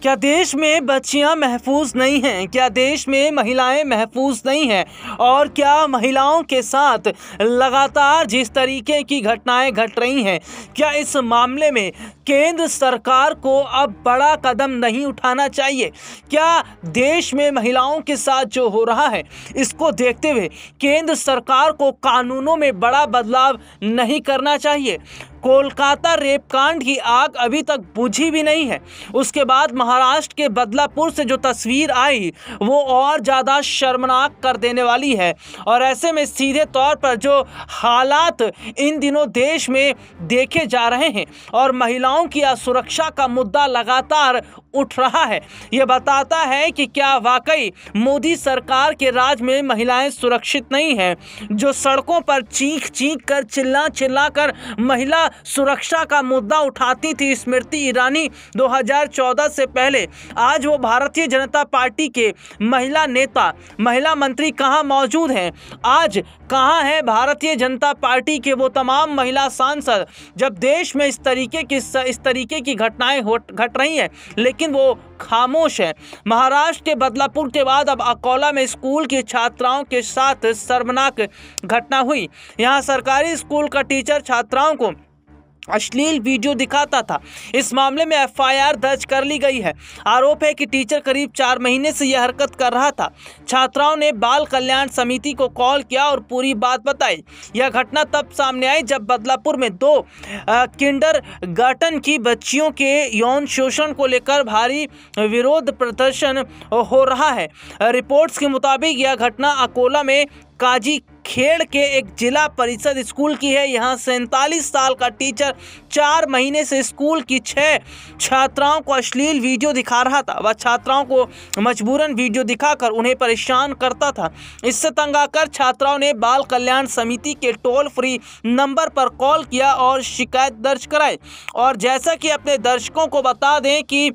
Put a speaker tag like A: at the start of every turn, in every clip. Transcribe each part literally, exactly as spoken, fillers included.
A: क्या देश में बच्चियां महफूज नहीं हैं? क्या देश में महिलाएं महफूज नहीं हैं? और क्या महिलाओं के साथ लगातार जिस तरीके की घटनाएं घट रही हैं, क्या इस मामले में केंद्र सरकार को अब बड़ा कदम नहीं उठाना चाहिए? क्या देश में महिलाओं के साथ जो हो रहा है, इसको देखते हुए केंद्र सरकार को कानूनों में बड़ा बदलाव नहीं करना चाहिए? कोलकाता रेप कांड की आग अभी तक बुझी भी नहीं है, उसके बाद महाराष्ट्र के बदलापुर से जो तस्वीर आई वो और ज़्यादा शर्मनाक कर देने वाली है। और ऐसे में सीधे तौर पर जो हालात इन दिनों देश में देखे जा रहे हैं और महिलाओं की असुरक्षा का मुद्दा लगातार उठ रहा है, ये बताता है कि क्या वाकई मोदी सरकार के राज में महिलाएं सुरक्षित नहीं हैं। जो सड़कों पर चीख चीख कर चिल्ला चिल्ला कर महिला सुरक्षा का मुद्दा उठाती थी स्मृति ईरानी दो हज़ार चौदह से पहले, आज वो भारतीय जनता पार्टी के महिला नेता, महिला मंत्री कहां मौजूद हैं? आज कहां है भारतीय जनता पार्टी के वो तमाम महिला सांसद, जब देश में इस तरीके की इस तरीके की घटनाएं घट रही हैं, लेकिन वो खामोश है। महाराष्ट्र के बदलापुर के बाद अब अकोला में स्कूल की छात्राओं के साथ शर्मनाक घटना हुई। यहां सरकारी स्कूल का टीचर छात्राओं को अश्लील वीडियो दिखाता था। इस मामले में एफ आई आर दर्ज कर ली गई है। आरोप है कि टीचर करीब चार महीने से यह हरकत कर रहा था। छात्राओं ने बाल कल्याण समिति को कॉल किया और पूरी बात बताई। यह घटना तब सामने आई जब बदलापुर में दो किंडर गार्टन की बच्चियों के यौन शोषण को लेकर भारी विरोध प्रदर्शन हो रहा है। रिपोर्ट्स के मुताबिक यह घटना अकोला में काजी खेड़ के एक जिला परिषद स्कूल की है। यहाँ सैंतालीस साल का टीचर चार महीने से स्कूल की छह छात्राओं को अश्लील वीडियो दिखा रहा था। वह छात्राओं को मजबूरन वीडियो दिखाकर उन्हें परेशान करता था। इससे तंग आकर छात्राओं ने बाल कल्याण समिति के टोल फ्री नंबर पर कॉल किया और शिकायत दर्ज कराई। और जैसा कि अपने दर्शकों को बता दें कि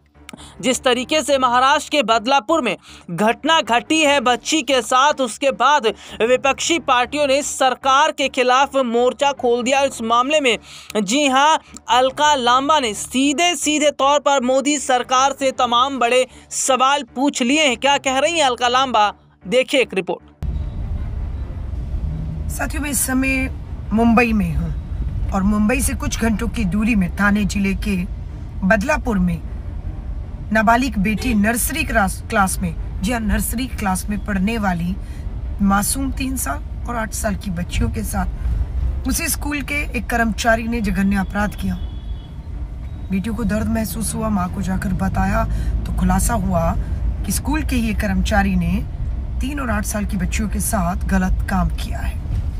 A: जिस तरीके से महाराष्ट्र के बदलापुर में घटना घटी है बच्ची के साथ, उसके बाद विपक्षी पार्टियों ने सरकार के खिलाफ मोर्चा खोल दिया। इस मामले में जी हां, अलका लांबा ने सीधे सीधे तौर पर मोदी सरकार से तमाम बड़े सवाल पूछ लिए हैं। क्या कह रही हैं अलका लांबा, देखिए एक रिपोर्ट।
B: साथियों, मैं इस समय मुंबई में हूँ और मुंबई से कुछ घंटों की दूरी में थाने जिले के बदलापुर में नाबालिग बेटी नर्सरी क्लास क्लास में जी हाँ नर्सरी क्लास में पढ़ने वाली मासूम तीन साल और आठ साल की बच्चियों के साथ उसी स्कूल के एक कर्मचारी ने जघन्य अपराध किया। बेटियों को दर्द महसूस हुआ, माँ को जाकर बताया तो खुलासा हुआ कि स्कूल के ही कर्मचारी ने तीन और आठ साल की बच्चियों के साथ गलत काम किया है।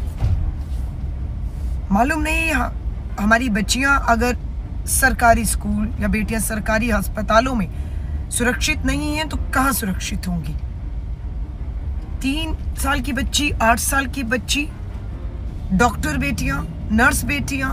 B: मालूम नहीं हमारी बच्चियां अगर सरकारी स्कूल या बेटियां सरकारी अस्पतालों में सुरक्षित नहीं हैं तो कहां सुरक्षित होंगी? तीन साल की बच्ची, आठ साल की बच्ची, डॉक्टर बेटियां, नर्स बेटियां,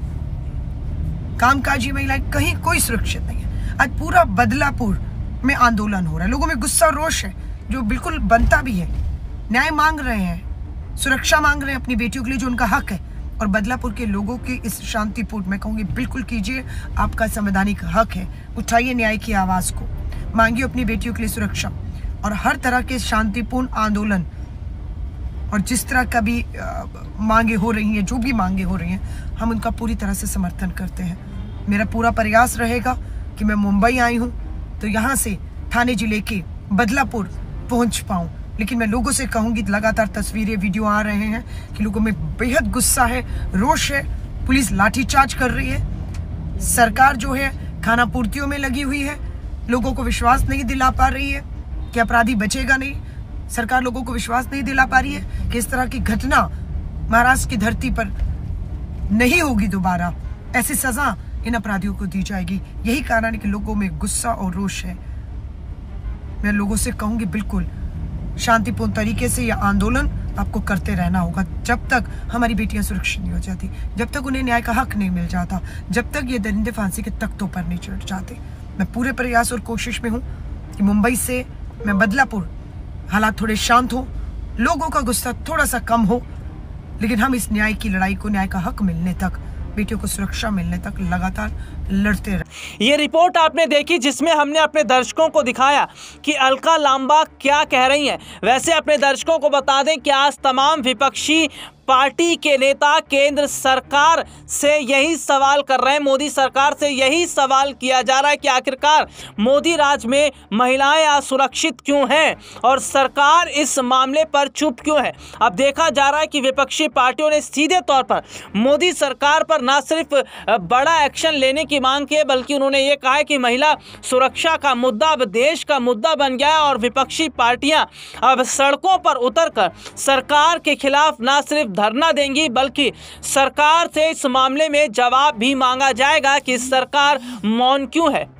B: कामकाजी महिलाएं, कहीं कोई सुरक्षित नहीं है। आज पूरा बदलापुर में आंदोलन हो रहा है, लोगों में गुस्सा रोष है जो बिल्कुल बनता भी है। न्याय मांग रहे हैं, सुरक्षा मांग रहे हैं अपनी बेटियों के लिए जो उनका हक है। और बदलापुर के लोगों की इस शांतिपूर्ण, मैं कहूँगी बिल्कुल कीजिए, आपका संवैधानिक हक है। उठाइए न्याय की आवाज को, मांगिए अपनी बेटियों के लिए सुरक्षा। और हर तरह के शांतिपूर्ण आंदोलन और जिस तरह का भी आ, मांगे हो रही हैं, जो भी मांगे हो रही हैं, हम उनका पूरी तरह से समर्थन करते हैं। मेरा पूरा प्रयास रहेगा कि मैं मुंबई आई हूँ तो यहाँ से थाने जिले के बदलापुर पहुँच पाऊँ। लेकिन मैं लोगों से कहूंगी, लगातार तस्वीरें वीडियो आ रहे हैं कि लोगों में बेहद गुस्सा है, रोष है। पुलिस लाठीचार्ज कर रही है, सरकार जो है खाना पूर्तियों में लगी हुई है, लोगों को विश्वास नहीं दिला पा रही है कि अपराधी बचेगा नहीं। सरकार लोगों को विश्वास नहीं दिला पा रही है कि इस तरह की घटना महाराष्ट्र की धरती पर नहीं होगी दोबारा, ऐसी सजा इन अपराधियों को दी जाएगी। यही कारण है कि लोगों में गुस्सा और रोष है। मैं लोगों से कहूंगी बिल्कुल शांतिपूर्ण तरीके से यह आंदोलन आपको करते रहना होगा जब तक हमारी बेटियां सुरक्षित नहीं हो जाती, जब तक उन्हें न्याय का हक नहीं मिल जाता, जब तक ये दरिंदे फांसी के तख्तों पर नहीं चढ़ जाते। मैं पूरे प्रयास और कोशिश में हूँ कि मुंबई से मैं बदलापुर हालात थोड़े शांत हो, लोगों का गुस्सा थोड़ा सा कम हो, लेकिन हम इस न्याय की लड़ाई को, न्याय का हक मिलने तक, बेटियों को सुरक्षा मिलने तक लगातार लड़ते रहे।
A: ये रिपोर्ट आपने देखी जिसमें हमने अपने दर्शकों को दिखाया कि अलका लांबा क्या कह रही हैं। वैसे अपने दर्शकों को बता दें कि आज तमाम विपक्षी पार्टी के नेता केंद्र सरकार से यही सवाल कर रहे हैं, मोदी सरकार से यही सवाल किया जा रहा है कि आखिरकार मोदी राज में महिलाएं असुरक्षित क्यों हैं और सरकार इस मामले पर चुप क्यों है। अब देखा जा रहा है कि विपक्षी पार्टियों ने सीधे तौर पर मोदी सरकार पर न सिर्फ बड़ा एक्शन लेने की मांग की है, बल्कि उन्होंने ये कहा है कि महिला सुरक्षा का मुद्दा अब देश का मुद्दा बन गया है और विपक्षी पार्टियां अब सड़कों पर उतरकर सरकार के खिलाफ न सिर्फ धरना देंगी बल्कि सरकार से इस मामले में जवाब भी मांगा जाएगा कि सरकार मौन क्यों है।